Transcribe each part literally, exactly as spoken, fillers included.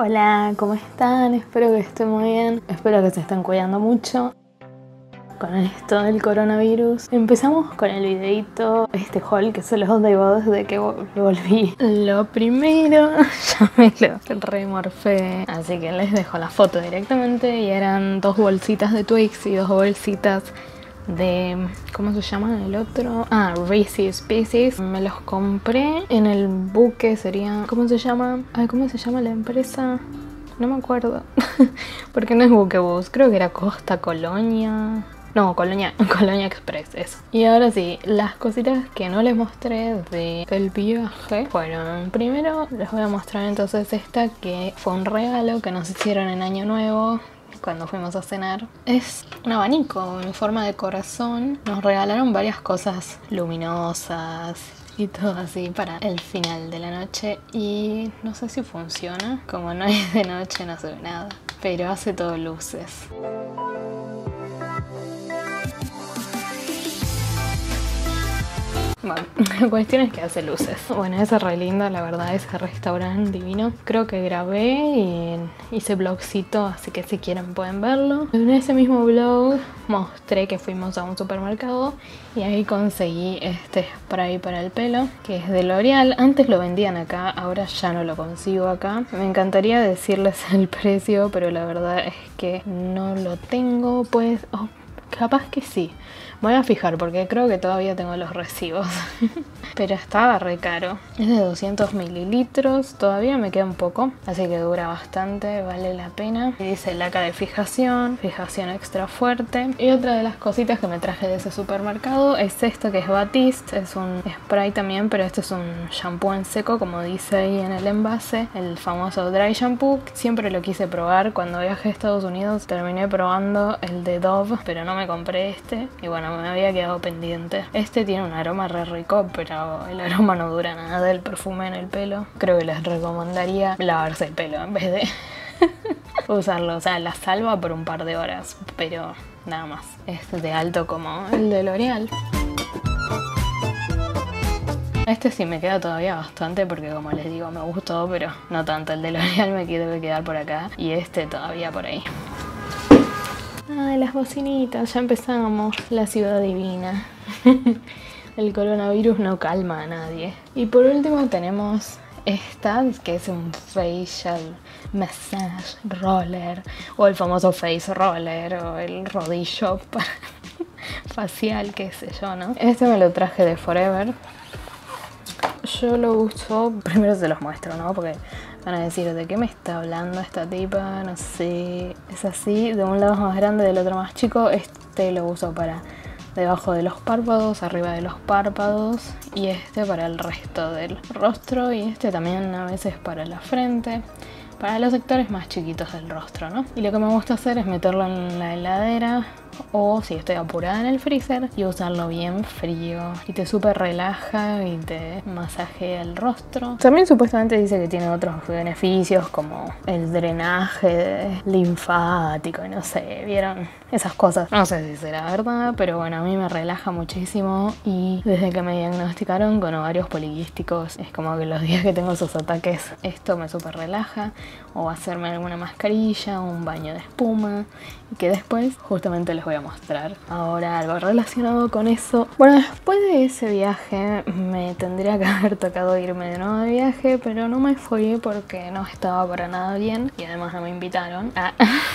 Hola, ¿cómo están? Espero que estén muy bien. Espero que se estén cuidando mucho con esto del coronavirus. Empezamos con el videito, este haul que se los debo desde que volví. Lo primero, ya me lo remorfé, así que les dejo la foto directamente. Y eran dos bolsitas de Twix y dos bolsitas de... ¿cómo se llama el otro? Ah, Reese's Pieces. Me los compré en el buque, sería... ¿cómo se llama? Ay, ¿cómo se llama la empresa? No me acuerdo. Porque no es Buquebus, creo que era Costa Colonia... No, Colonia, Colonia Express, eso. Y ahora sí, las cositas que no les mostré del viaje fueron... Primero les voy a mostrar entonces esta que fue un regalo que nos hicieron en Año Nuevo cuando fuimos a cenar. Es un abanico en forma de corazón. Nos regalaron varias cosas luminosas y todo así para el final de la noche. Y no sé si funciona. Como no es de noche no se ve nada, pero hace todo luces. Bueno, la cuestión es que hace luces. Bueno, es re linda, la verdad, ese restaurante divino. Creo que grabé y hice vlogcito, así que si quieren pueden verlo. En ese mismo vlog mostré que fuimos a un supermercado y ahí conseguí este spray para el pelo, que es de L'Oreal. Antes lo vendían acá, ahora ya no lo consigo acá. Me encantaría decirles el precio, pero la verdad es que no lo tengo, pues... Oh, capaz que sí. Me voy a fijar porque creo que todavía tengo los recibos. Pero estaba re caro. Es de doscientos mililitros. Todavía me queda un poco, así que dura bastante, vale la pena. Y dice laca de fijación, fijación extra fuerte. Y otra de las cositas que me traje de ese supermercado es esto, que es Batiste. Es un spray también, pero este es un shampoo en seco, como dice ahí en el envase. El famoso dry shampoo. Siempre lo quise probar. Cuando viajé a Estados Unidos terminé probando el de Dove, pero no me compré este. Y bueno, me había quedado pendiente. Este tiene un aroma re rico, pero el aroma no dura nada, el perfume en el pelo. Creo que les recomendaría lavarse el pelo en vez de usarlo. O sea, la salva por un par de horas, pero nada más. Es de alto como el de L'Oreal. Este sí me queda todavía bastante porque, como les digo, me gustó, pero no tanto. El de L'Oreal me debe quedar por acá y este todavía por ahí. Ay, las bocinitas, ya empezamos. La ciudad divina. El coronavirus no calma a nadie. Y por último tenemos esta, que es un facial massage roller, o el famoso face roller, o el rodillo para facial, qué sé yo, ¿no? Este me lo traje de Forever. Yo lo uso, primero se los muestro, ¿no? Porque van a decir, ¿de qué me está hablando esta tipa? No sé, es así, de un lado es más grande, del otro más chico. Este lo uso para debajo de los párpados, arriba de los párpados, y este para el resto del rostro, y este también a veces para la frente, para los sectores más chiquitos del rostro, ¿no? Y lo que me gusta hacer es meterlo en la heladera, o si estoy apurada en el freezer, y usarlo bien frío, y te súper relaja y te masajea el rostro. También supuestamente dice que tiene otros beneficios como el drenaje linfático y no sé, ¿vieron? Esas cosas. No sé si será verdad, pero bueno, a mí me relaja muchísimo, y desde que me diagnosticaron con ovarios poliquísticos es como que los días que tengo esos ataques esto me súper relaja, o hacerme alguna mascarilla, un baño de espuma, y que después justamente les voy a mostrar ahora algo relacionado con eso. Bueno, después de ese viaje me tendría que haber tocado irme de nuevo de viaje, pero no me fui porque no estaba para nada bien y además no me invitaron. Ah.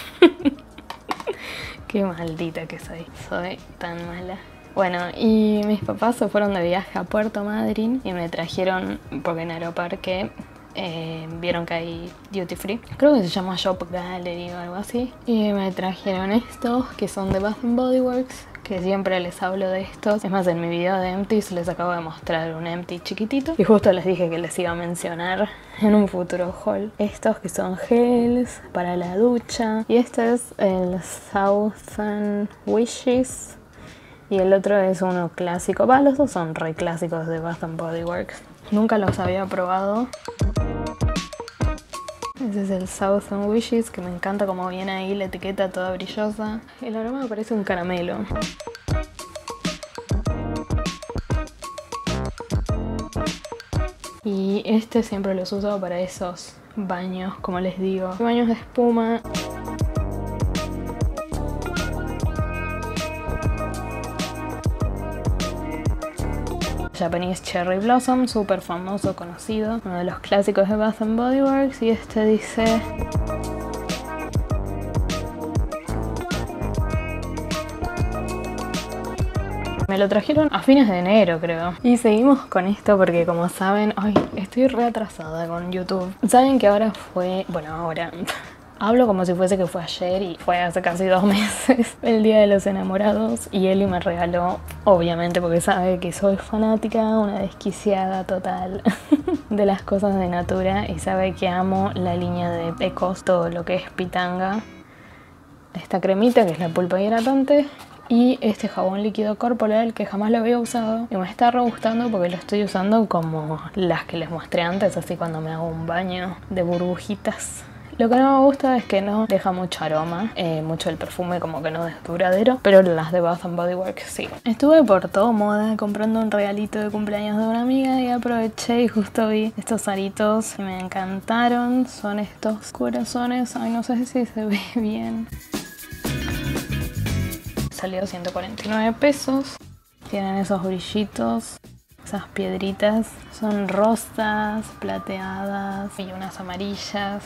Qué maldita que soy, soy tan mala. Bueno, y mis papás se fueron de viaje a Puerto Madryn y me trajeron, porque en Aeroparque Eh, vieron que hay duty free, creo que se llama Shop Gallery o algo así, y me trajeron estos que son de Bath and Body Works, que siempre les hablo de estos. Es más, en mi video de Empties les acabo de mostrar un Empty chiquitito y justo les dije que les iba a mencionar en un futuro haul. Estos que son gels para la ducha, y este es el Thousand Wishes y el otro es uno clásico. Va, los dos son re clásicos de Bath and Body Works. Nunca los había probado. Ese es el Thousand Wishes, que me encanta como viene ahí la etiqueta toda brillosa. El aroma me parece un caramelo. Y este siempre los uso para esos baños, como les digo. Baños de espuma. Japanese Cherry Blossom, súper famoso, conocido, uno de los clásicos de Bath and Body Works, y este dice... Me lo trajeron a fines de enero, creo. Y seguimos con esto porque, como saben, ay, estoy re atrasada con YouTube. Saben que ahora fue... Bueno, ahora... Hablo como si fuese que fue ayer y fue hace casi dos meses el Día de los Enamorados, y Eli me regaló, obviamente porque sabe que soy fanática, una desquiciada total de las cosas de Natura, y sabe que amo la línea de Ecos, todo lo que es pitanga, esta cremita que es la pulpa hidratante y este jabón líquido corporal que jamás lo había usado y me está re gustando porque lo estoy usando como las que les mostré antes, así cuando me hago un baño de burbujitas. Lo que no me gusta es que no deja mucho aroma, eh, mucho el perfume como que no es duradero, pero las de Bath and Body Works sí. Estuve por todo moda comprando un regalito de cumpleaños de una amiga y aproveché y justo vi estos aritos y me encantaron. Son estos corazones, ay no sé si se ve bien. Salió ciento cuarenta y nueve pesos, tienen esos brillitos. Esas piedritas son rosas, plateadas y unas amarillas.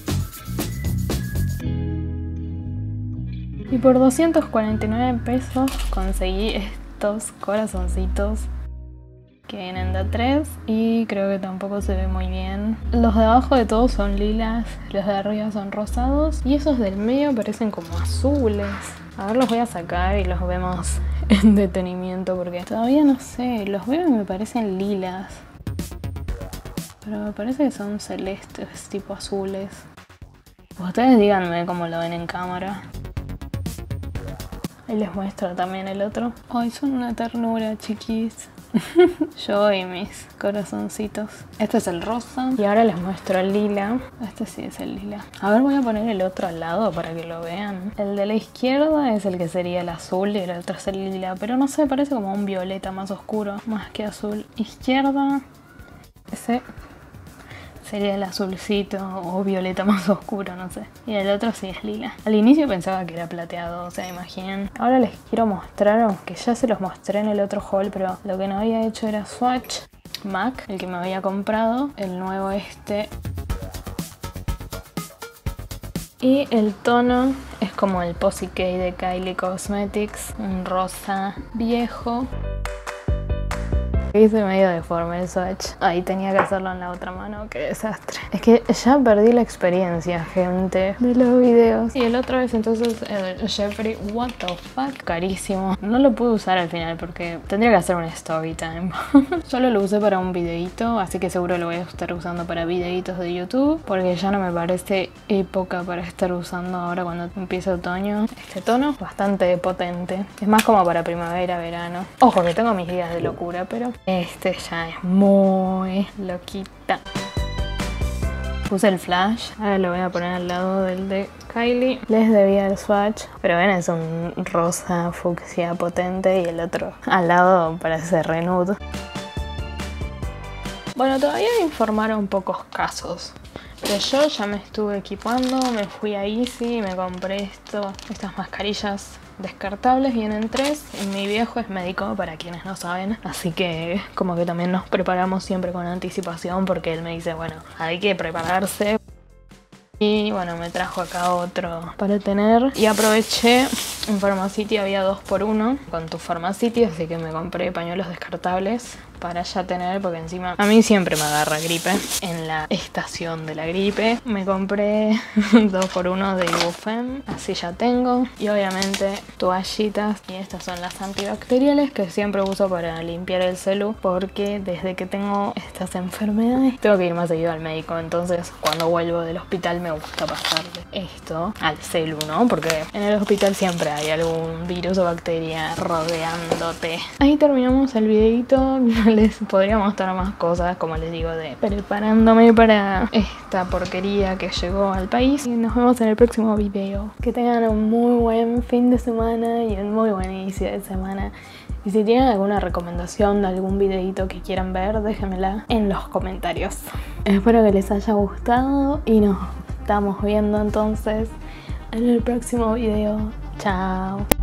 Y por doscientos cuarenta y nueve pesos conseguí estos corazoncitos que vienen de a tres y creo que tampoco se ve muy bien. Los de abajo de todos son lilas, los de arriba son rosados y esos del medio parecen como azules. A ver, los voy a sacar y los vemos en detenimiento porque todavía no sé, los veo y me parecen lilas, pero me parece que son celestes, tipo azules. Ustedes díganme cómo lo ven en cámara. Ahí les muestro también el otro. Ay, son una ternura, chiquis. Yo y mis corazoncitos. Este es el rosa. Y ahora les muestro el lila. Este sí es el lila. A ver, voy a poner el otro al lado para que lo vean. El de la izquierda es el que sería el azul y el otro es el lila. Pero no sé, parece como un violeta más oscuro, más que azul. Izquierda. Ese sería el azulcito o violeta más oscuro, no sé. Y el otro sí es lila. Al inicio pensaba que era plateado, o sea, imaginen. Ahora les quiero mostrar, aunque ya se los mostré en el otro haul, pero lo que no había hecho era swatch. MAC, el que me había comprado, el nuevo este. Y el tono es como el Posy K de Kylie Cosmetics, un rosa viejo. Hice medio deforme el swatch. Ahí tenía que hacerlo en la otra mano, qué desastre. Es que ya perdí la experiencia, gente, de los videos. Y el otro es entonces el Jeffree What the Fuck, carísimo. No lo pude usar al final porque tendría que hacer un story time. Solo lo usé para un videito, así que seguro lo voy a estar usando para videitos de YouTube, porque ya no me parece época para estar usando ahora cuando empieza otoño. Este tono bastante potente. Es más como para primavera, verano. Ojo que tengo mis días de locura, pero este ya es muy loquita. Puse el flash, ahora lo voy a poner al lado del de Kylie. Les debía el swatch, pero ven, es un rosa fucsia potente y el otro al lado parece re nude. Bueno, todavía me informaron pocos casos, pero yo ya me estuve equipando, me fui a Easy y me compré esto, estas mascarillas descartables, vienen tres. Y mi viejo es médico, para quienes no saben, así que como que también nos preparamos siempre con anticipación porque él me dice, bueno, hay que prepararse. Y bueno, me trajo acá otro para tener. Y aproveché, en Pharmacity había dos por uno con tu Pharmacity, así que me compré pañuelos descartables para ya tener, porque encima a mí siempre me agarra gripe. En la estación de la gripe me compré dos por uno de Ibuprofen, así ya tengo. Y obviamente toallitas, y estas son las antibacteriales que siempre uso para limpiar el celu, porque desde que tengo estas enfermedades tengo que ir más seguido al médico. Entonces cuando vuelvo del hospital me gusta pasarle esto al celu, ¿no? Porque en el hospital siempre hay algún virus o bacteria rodeándote. Ahí terminamos el videito. les podría mostrar más cosas, como les digo, de preparándome para esta porquería que llegó al país. Y nos vemos en el próximo video. Que tengan un muy buen fin de semana y un muy buen inicio de semana. Y si tienen alguna recomendación de algún videito que quieran ver, déjenmela en los comentarios. Espero que les haya gustado y nos estamos viendo entonces en el próximo video. Chao.